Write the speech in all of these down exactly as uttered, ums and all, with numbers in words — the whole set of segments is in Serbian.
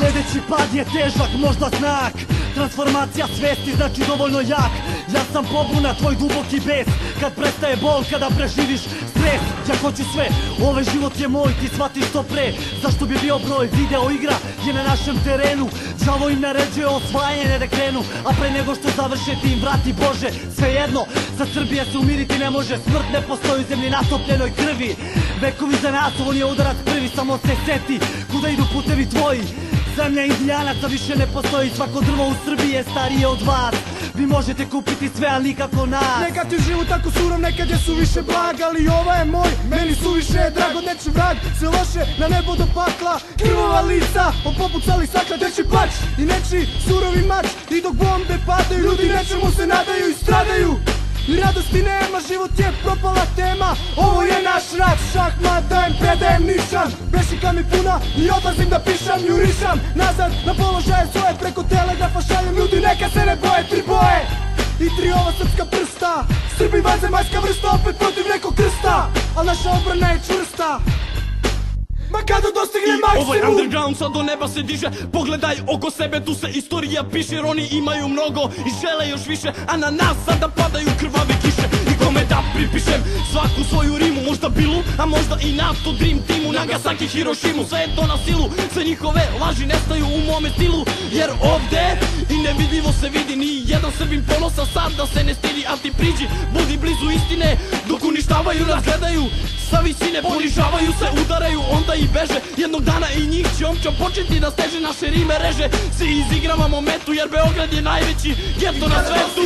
Sljedeći pad je težak, možda znak. Transformacija svesti znači dovoljno jak. Ja sam pobuna, tvoj duboki bes. Kad prestaje bol, kada preživiš stres. Ja hoću sve, ovaj život je moj, ti shvatiš to pre. Zašto bi bio broj, video igra je na našem terenu. Đavo im naređuje osvajanje da krenu, a pre nego što završe ti im vrati Bože. Svejedno, za Srbije se umiriti ne može. Smrt ne postoji u zemlji natopljenoj krvi. Vekovi za nas, ovo nije udarac prvi, samo se seti kuda idu putevi tvoji. Zemlja indijanaca više ne postoji, svako drvo u Srbiji je starije od vas. Vi možete kupiti sve, ali nikako nas. Nekad je život tako surov, nekad je suviše blag, ali ova je moj, meni suviše je drago. Neči vrag, se loše na nebo do pakla, krvova lica, opopucali sakla, teči plač i neči surovi mač. I dok bombe padaju, ljudi nečemu se nadaju i stradaju. I radosti nema, život je propala tema. Ovo je naš rat, šahmat, dajem, predajem nišan. Bešika mi puna i odlazim da pišam, jurišam nazad na položaje svoje, preko telegrafa šaljem. Ljudi neka se ne boje, tri boje i tri ova srpska prsta. Srbi vanzemaljska vrsta, opet protiv nekog krsta, al naša obrana je čvrsta. Ma kada dostigne maksimum. Ovo je underground, sad do neba se diže. Pogledaj oko sebe, tu se istorija piše. Jer oni imaju mnogo i žele još više, a na nas sada padaju krvave kiše. I kome da pripišem svaku svoju rimu, možda Bilu, a možda i NATO Dream Teamu, Nagasaki, Hirošimu. Sve je to na silu, sve njihove laži nestaju u mome stilu. Jer ovde i nevidljivo se vidi, ni jedan Srbin ponosa sad da se ne stidi. A ti priđi, budi blizu istine, dok uništavaju nas, gledaju sa visine, ponižavaju se, udaraju, onda i beže. Jednog dana i njih će omčom početi da steže, naše rime reže. Svi izigravamo metu jer Beograd je najveći geto na svetu.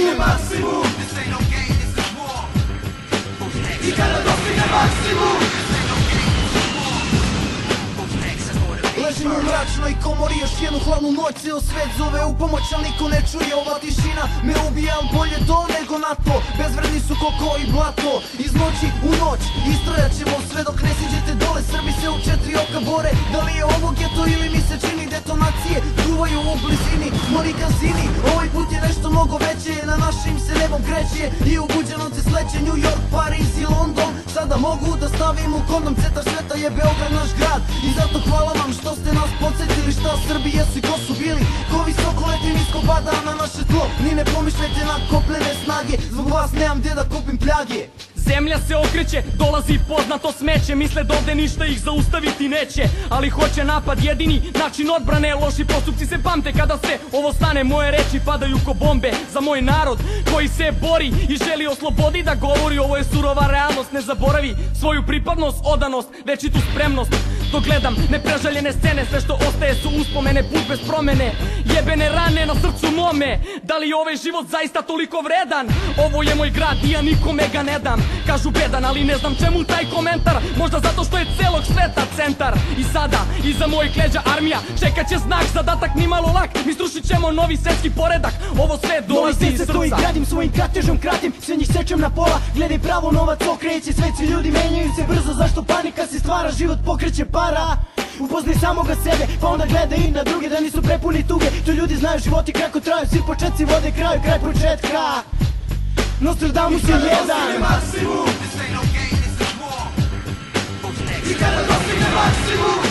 I kada dostigne maksimum. Ležim u mračnoj komori još jednu hladnu noć, ceo svet zove u pomoć, al niko ne čuje. Ova tišina me ubija, al bolje to nego na to. Bezvredni su koko i blato, iz noći u noć istrajat ćemo sve dok ne siđete dole. Srbi se u četiri oka bore, da li je ovo geto ili mi se čini detonacije čuvaju u blizini. Mori kazini, ovaj put je nešto mnogo veće, na našim se nebom kreće i u Buđanovce sleće. New York, Pariz i London, sada mogu da stavim u kondom. Centar sveta je Beograd, naš grad, i zato hvala vam što ste nas podsjetili šta Srbi jesu i ko su bili. Ko visoko leti, nisko pada na naše tlo, ni ne pomišljajte na kopljene snage. Zbog vas nemam gdje da kupim pljage. Zemlja se okreće, dolazi poznato smeće. Misle da ovde ništa ih zaustaviti neće, ali hoće napad jedini način odbrane. Loši postupci se pamte kada se ovo stane. Moje reči padaju ko bombe za moj narod koji se bori i želi o slobodi da govori. Ovo je surova realnost, ne zaboravi svoju pripadnost, odanost, večitu spremnost. Dok gledam neprežaljene scene, sve što ostaje su uspomene, put bez promene. Jebene rane na srcu mome, da li je ovaj život zaista toliko vredan? Ovo je moj grad i ja nikome ga ne dam. Kažu bedan, ali ne znam čemu taj komentar. Možda zato što je celog sveta centar. I sada, iza mojih leđa armija čekat će znak, zadatak ni malo lak. Mi strušit ćemo novi svetski poredak, ovo sve dolazi iz srca. Koji gradim svojim kratežom kratim, sve njih sečem na pola. Gledaj pravo, novac okreće, svet svi ljudi menjaju se brzo. Zašto panika se stvara, život pokreće para. Upoznaj samoga sebe, pa onda gledaj i na druge, da nisu prepuni tuge. To ljudi znaju, životi kako traju, svi početci vode kraju, kraj početka. Nostradamus je jedan. I kada dostigne maksimum.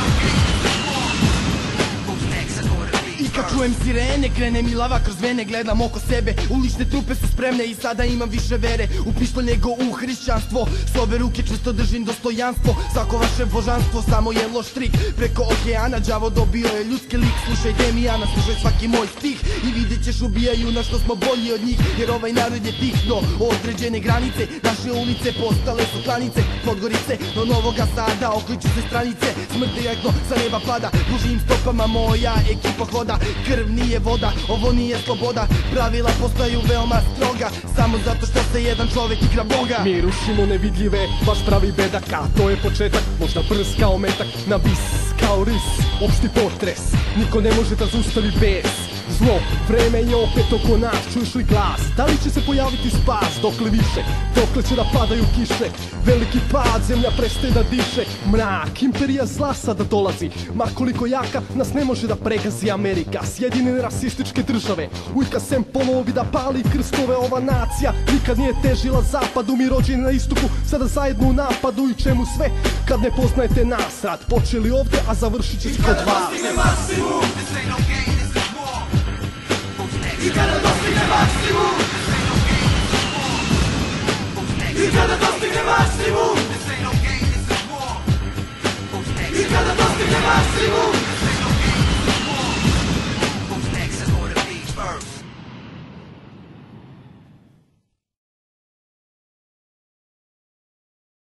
I kad čujem sirene, krene mi lava kroz vene. Gledam oko sebe, ulične trupe su spremne. I sada imam više vere u pištolj nego u hrišćanstvo. S obe ruke čvrsto držim dostojanstvo. Svako vaše božanstvo samo je loš trik. Preko okeana đavo dobio je ljudski lik. Slušaj Demijana, slušaj svaki moj stih, i vidjet ćeš ubijaju na što smo bolji od njih. Jer ovaj narod je tih do određene granice. Naše ulice postale su klanice, Podgorice do Novoga Sada. Okliču se stranice, smrt direktno sa neba pada. Dužim stopama moja ekipa hoda. Krv nije voda, ovo nije sloboda. Pravila postaju veoma stroga, samo zato što se jedan čovek igra Boga. Mi rušimo nevidljive, baš pravi bedaka. To je početak, možda brz kao metak. Na bis, kao ris, opšti potres. Niko ne može da zaustavi bes. Zlo, vreme je opet oko nas, čuješ li glas? Da li će se pojaviti spas, dokle više? Dokle će da padaju kiše? Veliki pad, zemlja prestaje da diše. Mrak, imperija zla sada dolazi. Ma koliko jaka, nas ne može da pregazi Amerika. Sjedinjene rasističke države, ujka sem polovi da pali krstove. Ova nacija nikad nije težila zapadu, mi rođeni na istoku, sada zajedno u napadu. I čemu sve, kad ne poznajete nas? Rat počeli ovde, a završit će se kod vas. I kada dostigne maksimum, i kada dostigne maksimum, i kada dostigne maksimum.